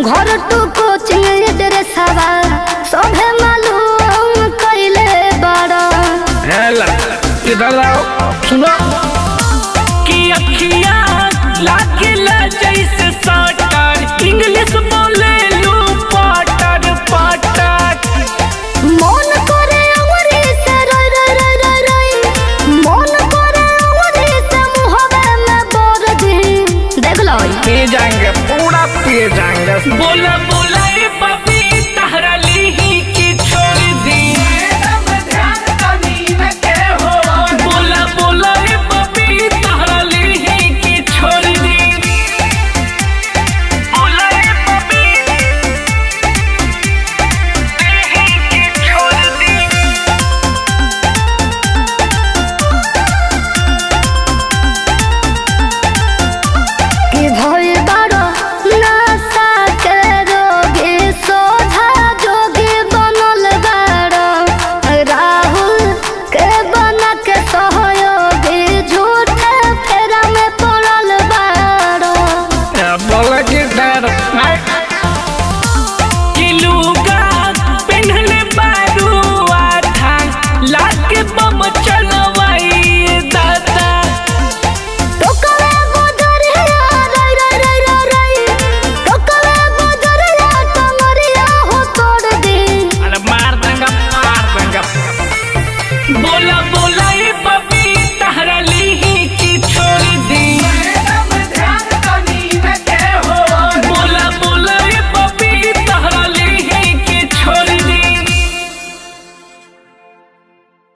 घर two coaching ड्रेसवा सोभे मालूम कइले बड़ा। इधर आओ सुनो कि अखिया लागेला जैसे साटर इंग्लिश बोले लू पाटर पाटर। मन करे अंगुरी से रोई रोई रोई रोई रोई मन करे अंगुरी से मुहबे में बोर दी। देख लो पी जाएंगे पूरा पी जाएंगे। बोला बोला